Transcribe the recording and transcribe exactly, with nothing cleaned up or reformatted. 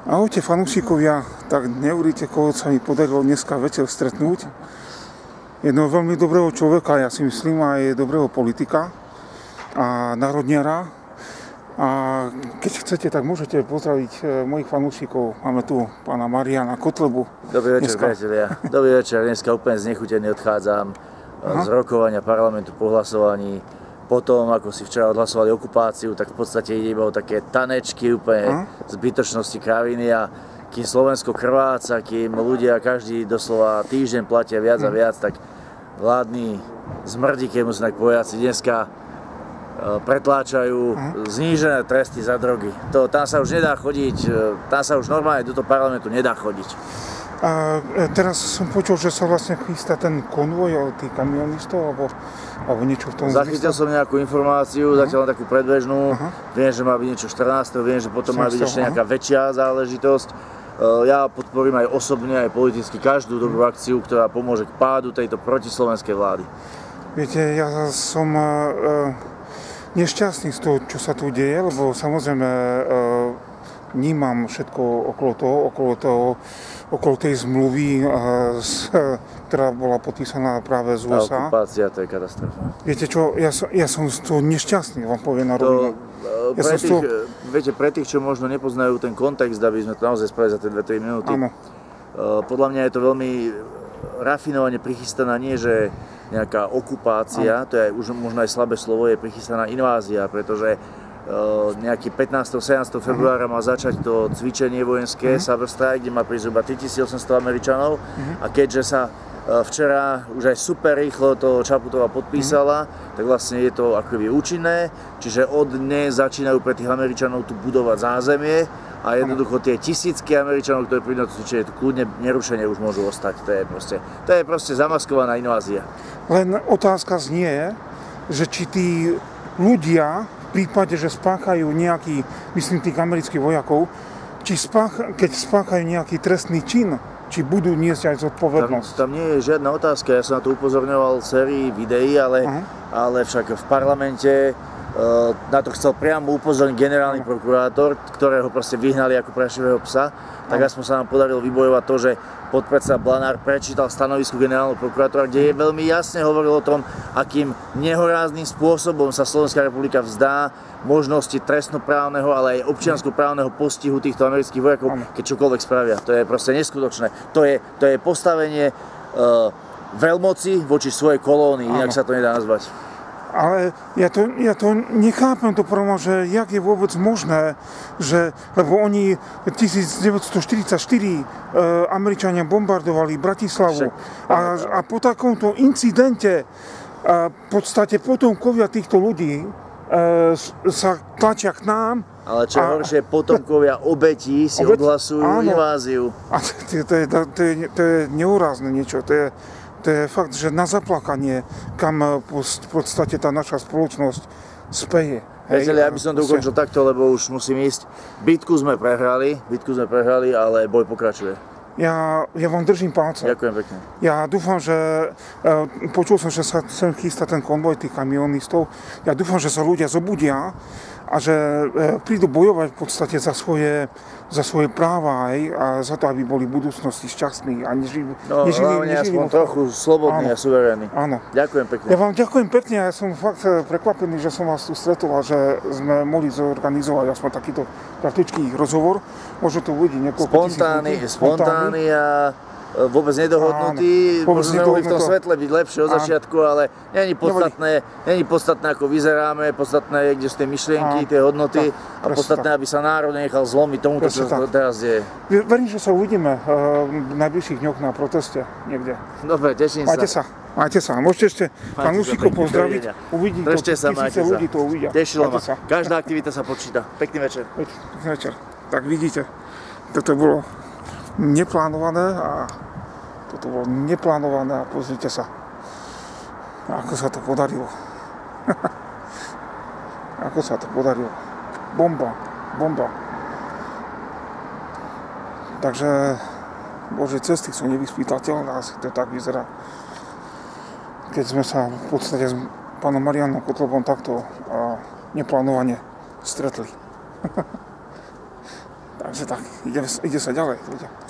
Ahojte fanúšikovia, tak neuveríte, koho sa mi podarilo dneska večer stretnúť. Jedného veľmi dobrého človeka, ja si myslím, aj dobrého politika a národniara. A keď chcete, tak môžete pozdraviť mojich fanúšikov. Máme tu pána Mariana Kotlebu. Dobrý večer, priatelia. Dobrý večer, dneska úplne znechutený odchádzam Aha. z rokovania parlamentu po hlasovaní. Potom, ako si včera odhlasovali okupáciu, tak v podstate ide iba o také tanečky, úplne uh-huh. zbytočnosti kraviny a kým Slovensko krváca, kým ľudia každý doslova týždeň platia viac a viac, tak vládni zmrdíky, musím tak povedať, si dneska pretláčajú uh-huh. znížené tresty za drogy. To, tam sa už nedá chodiť, tam sa už normálne do toho parlamentu nedá chodiť. A teraz som počul, že sa vlastne chystá ten konvoj od tých kamionistov, alebo, alebo niečo v tom. Zachytil som nejakú informáciu, uh-huh. zatiaľ takú predbežnú. Uh-huh. Viem, že má byť niečo štrnásteho viem, že potom má byť ešte nejaká uh-huh. väčšia záležitosť. Ja podporím aj osobne, aj politicky každú dobrú akciu, ktorá pomôže k pádu tejto protislovenskej vlády. Viete, ja som uh, nešťastný z toho, čo sa tu deje, lebo samozrejme uh, vnímam všetko okolo toho, okolo toho, okolo tej zmluvy, ktorá bola podpísaná práve z ú es á. Tá okupácia, to je katastrofa. Viete čo, ja som, ja som z toho nešťastný, vám poviem na rovinu. Ja pre, tých, toho... viete, pre tých, čo možno nepoznajú ten kontext, aby sme to naozaj spravili za tie dve tri minúty. Áno. Podľa mňa je to veľmi rafinovane prichystaná, nie že nejaká okupácia, Áno. to je už možno aj slabé slovo, je prichystaná invázia, pretože nejaký pätnásteho sedemnásteho februára má začať to cvičenie vojenské uh-huh. Saberstrike, kde má prísť zhruba tritisícosemsto Američanov uh-huh. a keďže sa včera už aj super rýchlo to Čaputová podpísala, uh-huh. tak vlastne je to akoby účinné, čiže od dnes začínajú pre tých Američanov tu budovať zázemie a jednoducho tie tisícky Američanov, ktorí prídu na to cvičenie, tu kľudne nerušene už môžu ostať. To je proste, to je proste zamaskovaná invázia. Len otázka znie, že či tí ľudia v prípade, že spáchajú nejaký, myslím tých amerických vojakov, či spách, keď spáchajú nejaký trestný čin, či budú niesť aj zodpovednosť. Tam, tam nie je žiadna otázka, ja som na to upozorňoval v sérii videí, ale, uh-huh. ale však v parlamente uh, na to chcel priamo upozorniť generálny uh-huh. prokurátor, ktorého proste vyhnali ako prašivého psa, uh-huh. tak aspoň sa nám podarilo vybojovať to, že podpredseda Blanár prečítal stanovisko generálneho prokurátora, kde je veľmi jasne hovoril o tom, akým nehorázným spôsobom sa Slovenská republika vzdá možnosti trestnoprávneho, ale aj občianskoprávneho postihu týchto amerických vojakov, keď čokoľvek spravia. To je proste neskutočné. To je, to je postavenie uh, veľmoci voči svojej kolónii, inak sa to nedá nazvať. Ale ja to, ja to nechápem to prvom, že jak je vôbec možné, že, lebo oni devätnásťstoštyridsaťštyri e, Američania bombardovali Bratislavu a, a po takomto incidente a v podstate potomkovia týchto ľudí e, sa tlačia k nám. Ale čo a, horšie, potomkovia obetí si obet, odhlasujú áno, inváziu. A to, to, je, to, je, to je neurázne niečo, to je To je fakt, že na zaplakanie, kam v podstate tá naša spoločnosť speje. Priatelia, ja by som to ukončil takto, lebo už musím ísť. Bitku sme prehrali, bitku sme prehrali, ale boj pokračuje. Ja, ja vám držím palce. Ďakujem pekne. Ja dúfam, že počul som, že sa sem chystá ten konvoj tých kamionistov. Ja dúfam, že sa ľudia zobudia a že prídu bojovať v podstate za svoje, za svoje práva aj a za to, aby boli v budúcnosti šťastní a nežili. No, nežili, hlavne nežili aspoň trochu slobodní a suverénni. Áno. Ďakujem pekne. Ja vám ďakujem pekne, ja som fakt prekvapený, že som vás tu stretol a že sme mohli zorganizovať aspoň takýto kratičký rozhovor. Možno to uvidí niekoľko spontánny, tisíc ľudí. Spontánny a vôbec nedohodnutý. Áno, možno sme mohli v tom svetle byť lepšie od začiatku, ale není podstatné, není podstatné, ako vyzeráme, podstatné je, kde sú tie myšlienky, Áno, tie hodnoty tak, a podstatné, tak. aby sa národ nechal zlomiť tomuto, čo sa teraz deje. Verím, že sa uvidíme v najbližších dňoch na proteste niekde. Dobre, teším Majte sa. sa. Majte sa. Môžete ešte fanúšikov pozdraviť. Uvidí to, sa, tisíce ľudí to uvidia. Tešilo ma. Každá aktivita sa počíta. Pekný večer. Pekný večer. Tak vidíte, toto bolo neplánované a toto bolo neplánované a pozrite sa, ako sa to podarilo. Ako sa to podarilo. Bomba, bomba. Takže Bože, cesty sú nevyspytateľné, asi to tak vyzerá. Keď sme sa v podstate s pánom Marianom Kotlebom takto neplánovane stretli. Takže Takže tak, ide, ide sa ďalej. Ide.